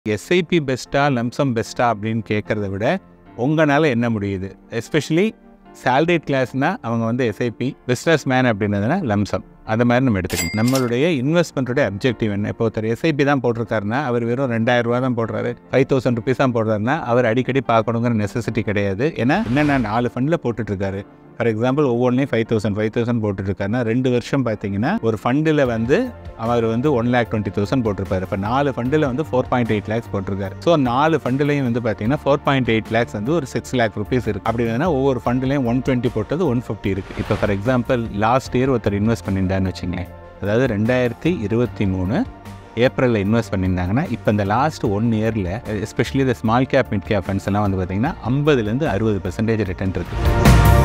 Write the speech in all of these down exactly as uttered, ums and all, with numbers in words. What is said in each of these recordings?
SIP பெஸ்ட்டா lump sum பெஸ்ட்டா அப்படின்னு கேட்குறத விட உங்களால் என்ன முடியுது, எஸ்பெஷலி சேலரிட் கிளாஸ்னால் அவங்க வந்து எஸ்ஐபி, பிஸ்னஸ் மேன் அப்படின்றதுனா லம்சம். அந்த மாதிரி நம்ம எடுத்துக்கணும். நம்மளுடைய இன்வெஸ்ட்மெண்ட்டோட அப்ஜெக்டிவ் என்ன? இப்போ ஒருத்தர் எஸ்ஐபி தான் போட்டிருக்காருன்னா அவர் வெறும் ரெண்டாயிரம் ரூபா தான் போடுறாரு, ஃபைவ் தௌசண்ட் ருபீஸ் தான் போடுறாருன்னா அவர் அடிக்கடி பார்க்கணுங்கிற நெசசிட்டி கிடையாது. ஏன்னா என்னென்ன நாலு ஃபண்டில் போட்டுட்ருக்காரு. ஃபார் எக்ஸாம்பிள் ஒவ்வொன்றையும் ஃபைவ் தௌசண்ட் ஃபைவ் தௌசண்ட் போட்டுட்ருக்காருன்னா ரெண்டு வருஷம் பார்த்தீங்கன்னா ஒரு ஃபண்டில் வந்து அவர் வந்து ஒன் லேக் டுவெண்ட்டி தௌசண்ட் போட்டிருப்பாரு. இப்போ நாலு ஃபண்டில் வந்து ஃபோர் பாயிண்ட் எயிட் லேக்ஸ் போட்டிருக்காரு. ஸோ நாலு ஃபண்டுலையும் வந்து பார்த்தீங்கன்னா ஃபோர் பாயிண்ட் எயிட் லேக்ஸ் வந்து ஒரு சிக்ஸ் லேக் ருபீஸ் இருக்குது. அப்படி இல்லைன்னா ஒவ்வொரு ஃபண்டுலையும் ஒன் டுவெண்ட்டி போட்டது ஒன் ஃபிஃப்டி இருக்குது. இப்போ ஃபார் எக்ஸாம்பிள் லாஸ்ட் இயர் ஒருத்தர் இன்வெஸ்ட் பண்ணியிருந்தான்னு வச்சுங்களேன், அதாவது ரெண்டாயிரத்தி இருபத்தி மூணு ஏப்ரலில் இன்வெஸ்ட் பண்ணியிருந்தாங்கன்னா இப்போ இந்த லாஸ்ட் ஒன் இயரில் எஸ்பெஷலி இந்த small cap mid cap funds எல்லாம் வந்து பார்த்தீங்கன்னா ஐம்பதுலேருந்து அறுபது பர்சன்டேஜ் ரிட்டர்ன் இருக்குது.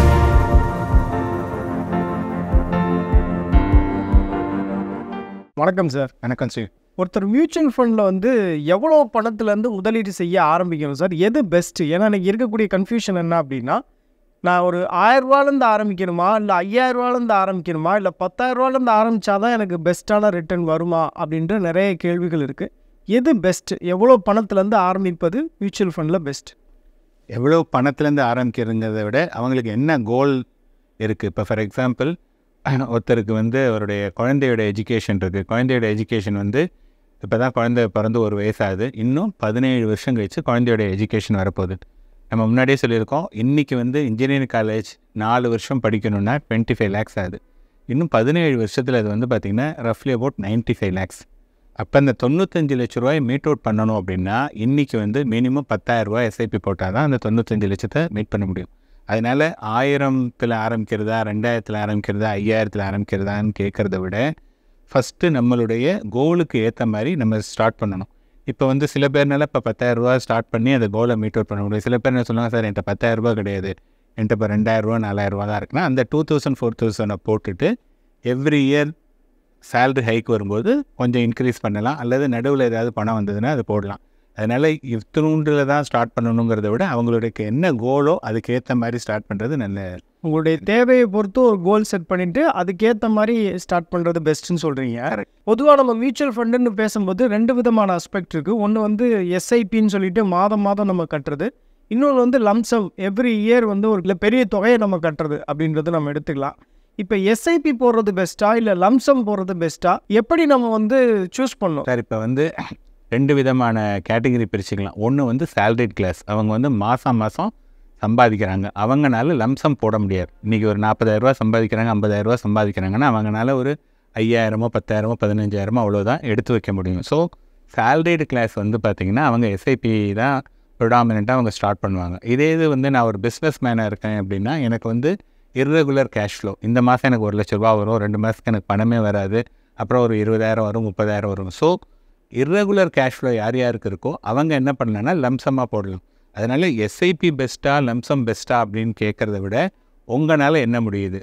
வணக்கம் சார். வணக்கம் சார். ஒருத்தர் மியூச்சுவல் ஃபண்டில் வந்து எவ்வளோ பணத்துலேருந்து முதலீடு செய்ய ஆரம்பிக்கணும் சார்? எது பெஸ்ட்டு? ஏன்னா எனக்கு இருக்கக்கூடிய கன்ஃபியூஷன் என்ன அப்படின்னா, நான் ஒரு ஆயிரரூவாலேருந்து ஆரம்பிக்கணுமா, இல்லை ஐயாயிரரூவாலேருந்து ஆரம்பிக்கணுமா, இல்லை பத்தாயிரரூவாலேருந்து ஆரம்பித்தா தான் எனக்கு பெஸ்ட்டான ரிட்டர்ன் வருமா அப்படின்ற நிறைய கேள்விகள் இருக்குது. எது பெஸ்ட்டு? எவ்வளோ பணத்துலேருந்து ஆரம்பிப்பது மியூச்சுவல் ஃபண்டில் பெஸ்ட்? எவ்வளோ பணத்துலேருந்து ஆரம்பிக்கிறதுங்கிறத விட அவங்களுக்கு என்ன கோல் இருக்குது. இப்போ ஃபார் எக்ஸாம்பிள் ஒருத்தருக்கு வந்து அவருடைய குழந்தையோட எஜுகேஷன் இருக்குது. குழந்தையோட எஜுகேஷன் வந்து இப்போ தான் குழந்தை பிறந்து ஒரு வயசாகுது, இன்னும் பதினேழு வருஷம் கழிச்சு குழந்தையோட எஜுகேஷன் வரப்போகுது. நம்ம முன்னாடியே சொல்லியிருக்கோம், இன்றைக்கி வந்து இன்ஜினியரிங் காலேஜ் நாலு வருஷம் படிக்கணுன்னா டுவெண்ட்டி ஃபைவ் லேக்ஸ் ஆகுது. இன்னும் பதினேழு வருஷத்தில் அது வந்து பார்த்திங்கன்னா ரஃப்லி அபவுட் நைன்ட்டி ஃபைவ் லேக்ஸ். அப்போ அந்த தொண்ணூத்தஞ்சு லட்ச ரூபாய் மீட் அவுட் பண்ணணும் அப்படின்னா இன்றைக்கி வந்து மினிமம் பத்தாயிரரூபா எஸ்ஐபி போட்டால் தான் அந்த தொண்ணூத்தஞ்சு லட்சத்தை மீட் பண்ண முடியும். அதனால் ஆயிரத்தில் ஆரம்பிக்கிறதா, ரெண்டாயிரத்தில் ஆரம்பிக்கிறதா, ஐயாயிரத்தில் ஆரம்பிக்கிறதான்னு கேட்குறத விட ஃபஸ்ட்டு நம்மளுடைய கோலுக்கு ஏற்ற மாதிரி நம்ம ஸ்டார்ட் பண்ணணும். இப்போ வந்து சில பேர்னால இப்போ பத்தாயிரரூபா ஸ்டார்ட் பண்ணி அந்த கோலை மீட் அவுட் பண்ண முடியும். சில பேர் என்ன சொல்லுவாங்க, சார் என்கிட்ட பத்தாயிரரூபா கிடையாது, என்கிட்ட இப்போ ரெண்டாயிரரூவா நாலாயிரரூவா தான் இருக்குன்னா அந்த டூ தௌசண்ட் ஃபோர் தௌசண்டை போட்டுட்டு எவ்ரி இயர் சேலரி ஹைக் வரும்போது கொஞ்சம் இன்க்ரீஸ் பண்ணலாம், அல்லது நடுவில் ஏதாவது பணம் வந்ததுன்னா அது போடலாம். அதனால் இத்தினூண்டில் தான் ஸ்டார்ட் பண்ணணுங்கிறத விட அவங்களுடைய என்ன கோலோ அதுக்கேற்ற மாதிரி ஸ்டார்ட் பண்ணுறது நல்ல. உங்களுடைய தேவையை பொறுத்து ஒரு கோல் செட் பண்ணிவிட்டு அதுக்கேற்ற மாதிரி ஸ்டார்ட் பண்ணுறது பெஸ்ட்டுன்னு சொல்கிறீங்க. பொதுவாக நம்ம மியூச்சுவல் ஃபண்டுன்னு பேசும்போது ரெண்டு விதமான அஸ்பெக்ட் இருக்குது. ஒன்று வந்து எஸ்ஐபின்னு சொல்லிட்டு மாதம் மாதம் நம்ம கட்டுறது, இன்னொன்று வந்து லம்சம் எவ்ரி இயர் வந்து ஒரு பெரிய தொகையை நம்ம கட்டுறது அப்படின்றது நம்ம எடுத்துக்கலாம். இப்போ எஸ்ஐபி போடுறது பெஸ்ட்டா இல்லை லம்சம் போடுறது பெஸ்ட்டா? எப்படி நம்ம வந்து சூஸ் பண்ணணும் சார்? இப்போ வந்து ரெண்டு விதமான கேட்டகரி பிரிச்சுக்கலாம். ஒன்று வந்து சேலரிட் கிளாஸ், அவங்க வந்து மாதம் மாதம் சம்பாதிக்கிறாங்க, அவங்கனால லம்சம் போட முடியாது. இன்றைக்கி ஒரு நாற்பதாயிரரூவா சம்பாதிக்கிறாங்க, ஐம்பதாயிரரூவா சம்பாதிக்கிறாங்கன்னா அவங்களால ஒரு ஐயாயிரமோ பத்தாயிரமோ பதினஞ்சாயிரமோ அவ்வளோதான் எடுத்து வைக்க முடியும். ஸோ சேலரிட் கிளாஸ் வந்து பார்த்திங்கன்னா அவங்க எஸ்ஐபி தான் ப்ரிடாமினெண்ட்டாக அவங்க ஸ்டார்ட் பண்ணுவாங்க. இதே இது வந்து நான் ஒரு பிஸ்னஸ் மேனாக இருக்கேன் அப்படின்னா எனக்கு வந்து இர்ரெகுலர் கேஷ் ஃப்ளோ, இந்த மாதம் எனக்கு ஒரு லட்ச ரூபா வரும், ரெண்டு மாதத்துக்கு எனக்கு பணமே வராது, அப்புறம் ஒரு இருபதாயிரம் வரும், முப்பதாயிரம் வரும். ஸோ இர்ரெகுலர் கேஷ் ஃப்ளோ யார் யாருக்கு இருக்கோ அவங்க என்ன பண்ணலான்னா லம்சமாக போடலாம். அதனால் எஸ்ஐபி பெஸ்ட்டா லம்சம் பெஸ்ட்டா அப்படின்னு கேட்குறத விட உங்களால் என்ன முடியுது,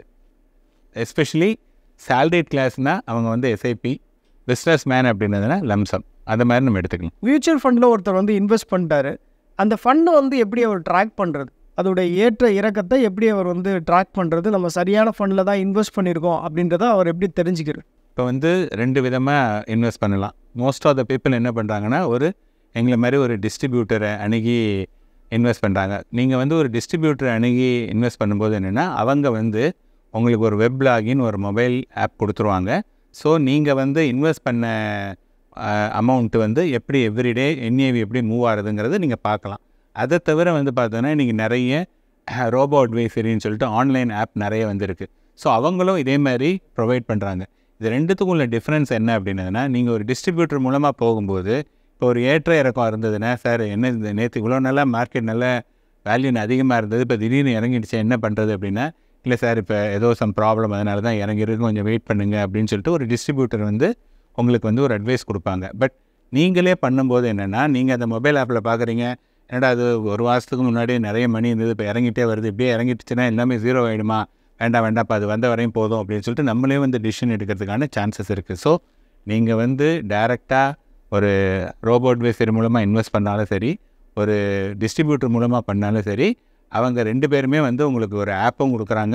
எஸ்பெஷலி சேலரிட் கிளாஸ்னால் அவங்க வந்து எஸ்ஐபி, பிஸ்னஸ் மேன் அப்படின்றதுனா லம்சம். அந்த மாதிரி நம்ம எடுத்துக்கலாம். மியூச்சுவல் ஃபண்டில் ஒருத்தர் வந்து இன்வெஸ்ட் பண்ணிட்டாரு, அந்த ஃபண்டை வந்து எப்படி அவர் ட்ராக் பண்ணுறது, அதோடைய ஏற்ற இறக்கத்தை எப்படி அவர் வந்து ட்ராக் பண்ணுறது, நம்ம சரியான ஃபண்டில் தான் இன்வெஸ்ட் பண்ணியிருக்கோம் அப்படின்றத அவர் எப்படி தெரிஞ்சுக்கிறது? இப்போ வந்து ரெண்டு விதமாக இன்வெஸ்ட் பண்ணலாம். மோஸ்ட் ஆஃப் த பீப்புள் என்ன பண்ணுறாங்கன்னா ஒரு எங்களை மாதிரி ஒரு டிஸ்ட்ரிபியூட்டரை அணுகி இன்வெஸ்ட் பண்ணுறாங்க. நீங்கள் வந்து ஒரு டிஸ்ட்ரிபியூட்டரை அணுகி இன்வெஸ்ட் பண்ணும்போது என்னென்னா அவங்க வந்து உங்களுக்கு ஒரு வெப் லாகின் ஒரு மொபைல் ஆப் கொடுத்துருவாங்க. ஸோ நீங்கள் வந்து இன்வெஸ்ட் பண்ண அமௌண்ட்டு வந்து எப்படி எவ்ரிடே என்ஏவி எப்படி மூவ் ஆகுதுங்கிறது நீங்கள் பார்க்கலாம். அதை தவிர வந்து பார்த்தோன்னா இன்றைக்கி நிறைய ரோபோ அட்வைசரின்னு சொல்லிட்டு ஆன்லைன் ஆப் நிறைய வந்துருக்கு. ஸோ அவங்களும் இதே மாதிரி ப்ரொவைட் பண்ணுறாங்க. இது ரெண்டுத்துக்கும் உள்ள டிஃப்ரென்ஸ் என்ன அப்படின்னதுன்னா, நீங்கள் ஒரு டிஸ்ட்ரிபியூட்டர் மூலமாக போகும்போது இப்போ ஒரு ஏற்ற இறக்கம் இருந்ததுன்னா, சார் என்ன இந்த நேற்று இவ்வளோ நல்லா மார்க்கெட் நல்ல வேல்யூ அதிகமாக இருந்தது, இப்போ திடீர்னு இறங்கிடுச்சு என்ன பண்ணுறது அப்படின்னா, இல்லை சார் இப்போ ஏதோ சம் ப்ராப்ளம் அதனால தான் இறங்கிருக்கு, கொஞ்சம் வெயிட் பண்ணுங்கள் அப்படின்னு சொல்லிட்டு ஒரு டிஸ்ட்ரிபியூட்டர் வந்து உங்களுக்கு வந்து ஒரு அட்வைஸ் கொடுப்பாங்க. பட் நீங்களே பண்ணும்போது என்னென்னா, நீங்கள் அந்த மொபைல் ஆப்பில் பார்க்குறீங்க, என்னடா அது ஒரு மாதத்துக்கு முன்னாடி நிறைய மணி இருந்தது, இப்போ இறங்கிட்டே வருது, இப்படியே இறங்கிட்டுச்சுன்னா எல்லாமே ஜீரோ ஆகிடுமா, வேண்டாம் வேண்டாம் இப்போ அது வந்த வரையும் போதும் அப்படின்னு சொல்லிட்டு நம்மளே வந்து டிசிஷன் எடுக்கிறதுக்கான சான்சஸ் இருக்குது. ஸோ நீங்கள் வந்து டைரெக்டாக ஒரு ரோபோ அட்வைசர் மூலமாக இன்வெஸ்ட் பண்ணாலும் சரி, ஒரு டிஸ்ட்ரிபியூட்டர் மூலமாக பண்ணாலும் சரி, அவங்க ரெண்டு பேருமே வந்து உங்களுக்கு ஒரு ஆப்பும் கொடுக்குறாங்க,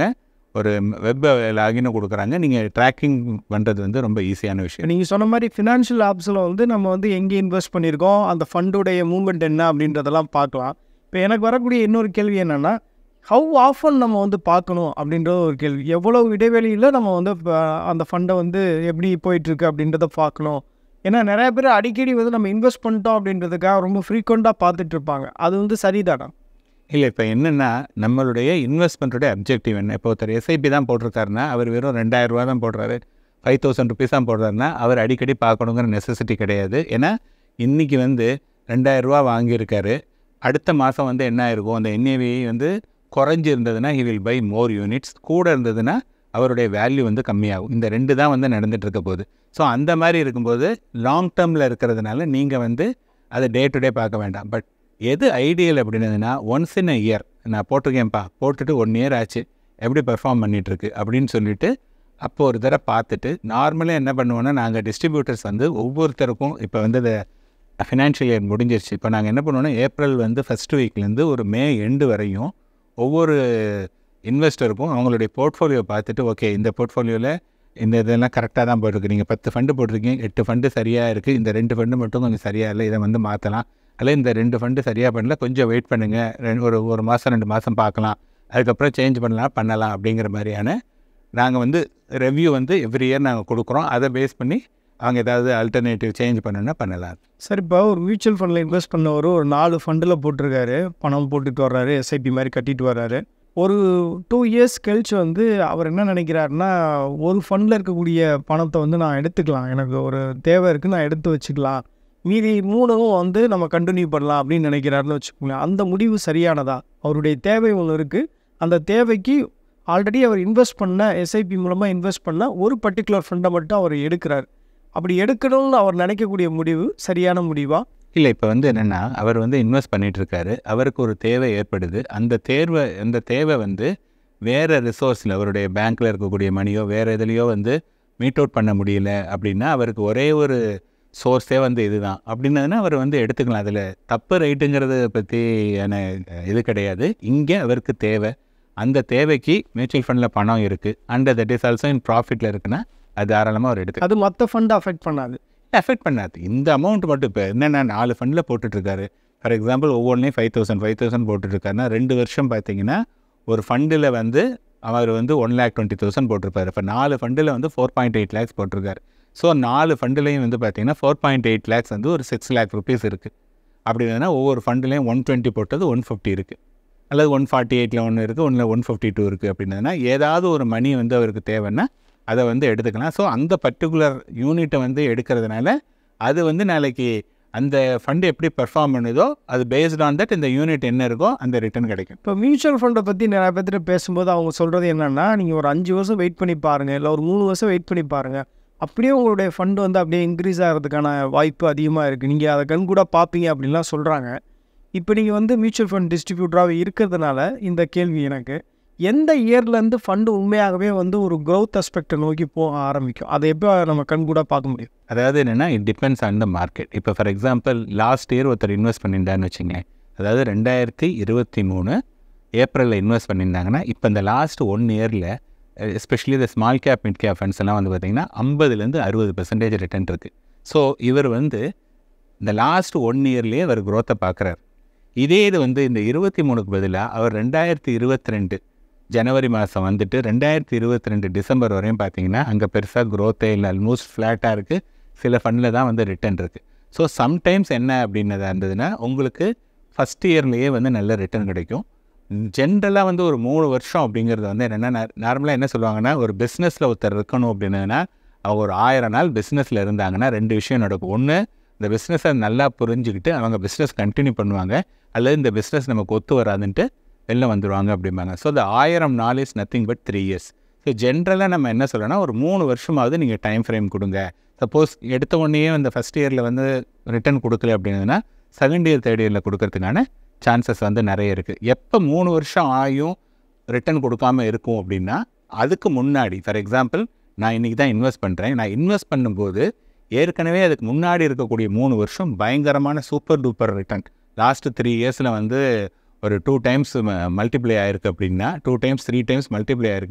ஒரு வெப் லாகின்னு கொடுக்குறாங்க. நீங்கள் ட்ராக்கிங் பண்ணுறது வந்து ரொம்ப ஈஸியான விஷயம். நீங்கள் சொன்ன மாதிரி ஃபினான்ஷியல் ஆப்ஸில் வந்து நம்ம வந்து எங்கே இன்வெஸ்ட் பண்ணியிருக்கோம், அந்த ஃபண்டுடைய மூவ்மெண்ட் என்ன அப்படின்றதெல்லாம் பார்க்கலாம். இப்போ எனக்கு வரக்கூடிய இன்னொரு கேள்வி என்னென்னா, ஹவு ஆஃபன் நம்ம வந்து பார்க்கணும் அப்படின்ற ஒரு கேள்வி. எவ்வளோ இடைவெளியில் நம்ம வந்து அந்த ஃபண்டை வந்து எப்படி போயிட்டுருக்கு அப்படின்றத பார்க்கணும். ஏன்னா நிறைய பேர் அடிக்கடி வந்து நம்ம இன்வெஸ்ட் பண்ணிட்டோம் அப்படின்றதுக்காக ரொம்ப ஃப்ரீக்வெண்ட்டாக பார்த்துட்டு இருப்பாங்க. அது வந்து சரிதானா? இல்லை, இப்போ என்னென்னா நம்மளுடைய இன்வெஸ்ட்மெண்ட்டோடைய அப்ஜெக்டிவ் என்ன? இப்போ ஒருத்தர் எஸ்ஐபி தான் போட்டிருக்காருன்னா அவர் வெறும் ரெண்டாயிரம் ரூபா தான் போடுறாரு, ஃபைவ் தௌசண்ட் ருபீஸ் தான் போடுறாருன்னா அவர் அடிக்கடி பார்க்கணுங்கிற நெசசிட்டி கிடையாது. ஏன்னா இன்றைக்கி வந்து ரெண்டாயிரரூவா வாங்கியிருக்காரு, அடுத்த மாதம் வந்து என்ன ஆயிருக்கும், அந்த என்ஏவி வந்து குறைஞ்சி இருந்ததுன்னா he will buy more units, கூட இருந்ததுன்னா அவருடைய வேல்யூ வந்து கம்மியாகும். இந்த ரெண்டு தான் வந்து நடந்துகிட்டு இருக்க போகுது. ஸோ அந்த மாதிரி இருக்கும்போது லாங் டேர்மில் இருக்கிறதுனால நீங்கள் வந்து அதை டே டு டே பார்க்க வேண்டாம். பட் எது ஐடியல் அப்படின்னதுன்னா, ஒன்ஸ் இன் அ இயர் நான் போட்டிருக்கேன்ப்பா, போட்டுட்டு ஒன் இயர் ஆச்சு, எப்படி பெர்ஃபார்ம் பண்ணிகிட்ருக்கு அப்படின்னு சொல்லிவிட்டு அப்போ ஒரு தடவை பார்த்துட்டு, நார்மலாக என்ன பண்ணுவோன்னா நாங்கள் டிஸ்ட்ரிபியூட்டர்ஸ் வந்து ஒவ்வொருத்தருக்கும் இப்போ வந்து இந்த ஃபினான்ஷியல் இயர் முடிஞ்சிருச்சு, இப்போ நாங்கள் என்ன பண்ணுவோன்னா ஏப்ரல் வந்து ஃபஸ்ட் வீக்லேருந்து ஒரு மே எண்டு வரையும் ஒவ்வொரு இன்வெஸ்டருக்கும் அவங்களுடைய போர்ட்ஃபோலியோ பார்த்துட்டு, ஓகே இந்த போர்ட்ஃபோலியோவில் இந்த இதெல்லாம் கரெக்டாக தான் போட்டிருக்கு, நீங்கள் பத்து ஃபண்டு போட்டிருக்கீங்க, எட்டு ஃபண்டு சரியாக இருக்குது, இந்த ரெண்டு ஃபண்டு மட்டும் கொஞ்சம் சரியாக இல்லை, இதை வந்து மாற்றலாம், அதில் இந்த ரெண்டு ஃபண்டு சரியாக பண்ணல, கொஞ்சம் வெயிட் பண்ணுங்கள், ரெண்டு ஒரு ஒரு மாதம் ரெண்டு மாதம் பார்க்கலாம், அதுக்கப்புறம் சேஞ்ச் பண்ணலாம் பண்ணலாம் அப்படிங்கிற மாதிரியான நாங்கள் வந்து ரெவ்யூ வந்து எவ்ரி இயர் நாங்கள் கொடுக்குறோம். அதை பேஸ் பண்ணி அவங்க ஏதாவது அல்டர்னேட்டிவ் சேஞ்ச் பண்ணணுன்னா பண்ணலாம். சார், இப்போ ஒரு மியூச்சுவல் ஃபண்டில் இன்வெஸ்ட் பண்ணவர் ஒரு நாலு ஃபண்டில் போட்டிருக்காரு, பணம் போட்டுட்டு வர்றாரு, எஸ்ஐபி மாதிரி கட்டிட்டு வர்றாரு. ஒரு டூ இயர்ஸ் கழிச்சு வந்து அவர் என்ன நினைக்கிறாருன்னா, ஒரு ஃபண்டில் இருக்கக்கூடிய பணத்தை வந்து நான் எடுத்துக்கலாம், எனக்கு ஒரு தேவை இருக்குது, நான் எடுத்து வச்சுக்கலாம், மீதி மூணும் வந்து நம்ம கண்டினியூ பண்ணலாம் அப்படின்னு நினைக்கிறாருன்னு வச்சுக்கோங்களேன். அந்த முடிவு சரியானதா? அவருடைய தேவை ஒன்று இருக்குது, அந்த தேவைக்கு ஆல்ரெடி அவர் இன்வெஸ்ட் பண்ண எஸ்ஐபி மூலமாக இன்வெஸ்ட் பண்ண ஒரு பர்டிகுலர் ஃபண்டை மட்டும் அவர் எடுக்கிறார். அப்படி எடுக்கணும்னு அவர் நினைக்கக்கூடிய முடிவு சரியான முடிவா? இல்லை, இப்போ வந்து என்னென்னா அவர் வந்து இன்வெஸ்ட் பண்ணிகிட்ருக்காரு, அவருக்கு ஒரு தேவை ஏற்படுது, அந்த தேர்வை அந்த தேவை வந்து வேறு ரிசோர்ஸில் அவருடைய பேங்க்கில் இருக்கக்கூடிய மணியோ வேறு எதுலேயோ வந்து மீட் அவுட் பண்ண முடியல அப்படின்னா அவருக்கு ஒரே ஒரு சோர்ஸே வந்து இதுதான் அப்படின்னதுன்னா அவர் வந்து எடுத்துக்கலாம். அதில் தப்பு ரைட்டுங்கிறத பற்றியான இது கிடையாது. இங்கே அவருக்கு தேவை, அந்த தேவைக்கு மியூச்சுவல் ஃபண்டில் பணம் இருக்குது, and that is also in ப்ராஃபிட்டில் இருக்குன்னா அது தாராளமாக அவர் எடுத்து, அது மற்ற ஃபண்டை அஃபெக்ட் பண்ணாது எஃபெக்ட் பண்ணாது. இந்த அமௌண்ட் மட்டும் இப்போ என்னென்னா நாலு ஃபண்டில் போட்டுட்ருக்காரு, ஃபார் எக்ஸாம்பிள் ஒவ்வொன்றையும் ஃபைவ் தௌசண்ட் ஃபைவ் தௌசண்ட் போட்டுட்ருக்காருன்னா ரெண்டு வருஷம் பார்த்தீங்கன்னா ஒரு ஃபண்டில் வந்து அவர் வந்து ஒன் லேக் டுவெண்ட்டி தௌசண்ட் போட்டிருப்பார். இப்போ நாலு ஃபண்டில் வந்து ஃபோர் பாயிண்ட் எயிட் லேக்ஸ் போட்டிருக்காரு. ஸோ நாலு ஃபண்டுலையும் வந்து பார்த்தீங்கன்னா ஃபோர் பாயிண்ட் எயிட் லேக்ஸ் வந்து ஒரு சிக்ஸ் லேக் ருபீஸ் இருக்குது. அப்படி இல்லைன்னா ஒவ்வொரு ஃபண்டுலையும் ஒன் டுவெண்ட்டி போட்டது ஒன் ஃபிஃப்டி இருக்குது, அல்லது ஒன் ஃபார்ட்டி எயிட்டில் ஒன்று இருக்குது, ஒன்றில் ஒன் ஃபிஃப்டி டூ இருக்குது. அப்படின்னா ஏதாவது ஒரு மணி வந்து அவருக்கு தேவைன்னா அதை வந்து எடுத்துக்கலாம். ஸோ அந்த பர்டிகுலர் யூனிட்டை வந்து எடுக்கிறதுனால அது வந்து நாளைக்கு அந்த ஃபண்டு எப்படி பெர்ஃபார்ம் பண்ணுதோ அது பேஸ்ட் ஆன் தட் இந்த யூனிட் என்ன இருக்கோ அந்த ரிட்டர்ன் கிடைக்கும். இப்போ மியூச்சுவல் ஃபண்டை பற்றி நிறைய பேர்கிட்ட பேசும்போது அவங்க சொல்கிறது என்னென்னா, நீங்கள் ஒரு அஞ்சு வருஷம் வெயிட் பண்ணி பாருங்கள், இல்லை ஒரு மூணு வருஷம் வெயிட் பண்ணி பாருங்கள், அப்படியே உங்களுடைய ஃபண்டு வந்து அப்படியே இன்க்ரீஸ் ஆகிறதுக்கான வாய்ப்பு அதிகமாக இருக்குது, நீங்கள் அதை கண் கூட பார்ப்பீங்க அப்படின்லாம் சொல்கிறாங்க. இப்போ நீங்கள் வந்து மியூச்சுவல் ஃபண்ட் டிஸ்ட்ரிபியூட்டராக இருக்கிறதுனால இந்த கேள்வி எனக்கு, எந்த இயர்லேருந்து ஃபண்டு உண்மையாகவே வந்து ஒரு க்ரோத் அஸ்பெக்டை நோக்கி போக ஆரம்பிக்கும், அதை எப்போ நம்ம கண் கூட பார்க்க முடியும்? அதாவது என்னென்னா it depends on the market. இப்போ ஃபார் எக்ஸாம்பிள் லாஸ்ட் இயர் ஒருத்தர் இன்வெஸ்ட் பண்ணியிருந்தான்னு வச்சுங்களேன், அதாவது ரெண்டாயிரத்தி இருபத்தி மூணு ஏப்ரலில் இன்வெஸ்ட் பண்ணியிருந்தாங்கன்னா இப்போ இந்த லாஸ்ட் ஒன் இயரில் எஸ்பெஷலி இந்த small cap mid cap funds எல்லாம் வந்து பார்த்திங்கன்னா ஐம்பதுலேருந்து அறுபது பர்சன்டேஜ் ரிட்டர்ன் இருக்குது. ஸோ இவர் வந்து இந்த லாஸ்ட் ஒன் இயர்லேயே அவர் க்ரோத்தை பார்க்குறாரு. இதே இது வந்து இந்த இருபத்தி மூணுக்கு பதிலாக அவர் ரெண்டாயிரத்தி இருபத்தி ரெண்டு ஜனவரி மாதம் வந்துட்டு ரெண்டாயிரத்தி இருபத்தி ரெண்டு டிசம்பர் வரையும் பார்த்தீங்கன்னா அங்கே பெருசாக க்ரோத்தே இல்லை, ஆல்மோஸ்ட் ஃப்ளாட்டாக இருக்குது, சில ஃபண்டில் தான் வந்து ரிட்டர்ன் இருக்குது. ஸோ சம்டைம்ஸ் என்ன அப்படின்னதாக இருந்ததுன்னா உங்களுக்கு ஃபஸ்ட் இயர்லேயே வந்து நல்ல ரிட்டர்ன் கிடைக்கும். ஜென்ரலாக வந்து ஒரு மூணு வருஷம் அப்படிங்கிறது வந்து என்னென்னா, நார்மலாக என்ன சொல்லுவாங்கன்னா ஒரு பிஸ்னஸில் ஒருத்தர் இருக்கணும் அப்படின்னா அவங்க ஒரு ஆயிரம் நாள் பிஸ்னஸில் இருந்தாங்கன்னா ரெண்டு விஷயம் நடக்கும். ஒன்று, இந்த பிஸ்னஸை நல்லா புரிஞ்சுக்கிட்டு அவங்க பிஸ்னஸ் கண்டினியூ பண்ணுவாங்க, அல்லது இந்த பிஸ்னஸ் நமக்கு ஒத்து வராதுன்ட்டு வெளில வந்துடுவாங்க அப்படிம்பாங்க. ஸோ இந்த ஆயிரம் நாள் is nothing but three years. So ஜென்ரலாக நம்ம என்ன சொல்லணும்னா ஒரு மூணு வருஷமாவது நீங்கள் டைம் ஃப்ரேம் கொடுங்க. சப்போஸ் எடுத்த உடனே அந்த ஃபஸ்ட் இயரில் வந்து ரிட்டர்ன் கொடுக்கல அப்படின்னா செகண்ட் இயர் தேர்ட் இயரில் கொடுக்கறதுக்கான சான்சஸ் வந்து நிறைய இருக்குது. எப்போ மூணு வருஷம் ஆயும் ரிட்டர்ன் கொடுக்காமல் இருக்கும் அப்படின்னா அதுக்கு முன்னாடி, ஃபார் எக்ஸாம்பிள் நான் இன்றைக்கி தான் இன்வெஸ்ட் பண்ணுறேன், நான் இன்வெஸ்ட் பண்ணும்போது ஏற்கனவே அதுக்கு முன்னாடி இருக்கக்கூடிய மூணு வருஷம் பயங்கரமான super duper return, last three இயர்ஸில் வந்து ஒரு டூ டைம்ஸ் மல்டிப்ளை ஆகிருக்கு அப்படின்னா, two times three times multiply ஆகிருக்குன்னா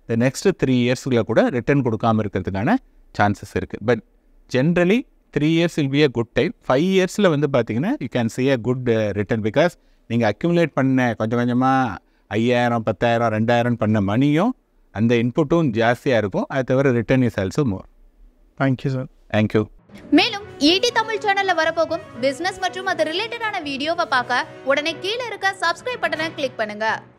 இந்த நெக்ஸ்ட் த்ரீ இயர்ஸுக்குள்ள கூட ரிட்டர்ன் கொடுக்காமல் இருக்கிறதுக்கான சான்சஸ் இருக்குது. But generally three years will be a good time. Five இயர்ஸில் வந்து பார்த்தீங்கன்னா you can see a good return because நீங்கள் அக்யூமுலேட் பண்ண கொஞ்சம் கொஞ்சமாக ஐயாயிரம் பத்தாயிரம் ரெண்டாயிரம் பண்ண மணியும் அந்த இன்புட்டும் ஜாஸ்தியாக இருக்கும். அது தவிர return is also more. Thank you sir. Thank you. மேலும் ஈடி தமிழ் சேனல்ல வரப்போகும் பிசினஸ் மற்றும் அது ரிலேட்டடான வீடியோவை பார்க்க உடனே கீழே இருக்க சப்ஸ்கிரைப் பட்டனை கிளிக் பண்ணுங்க.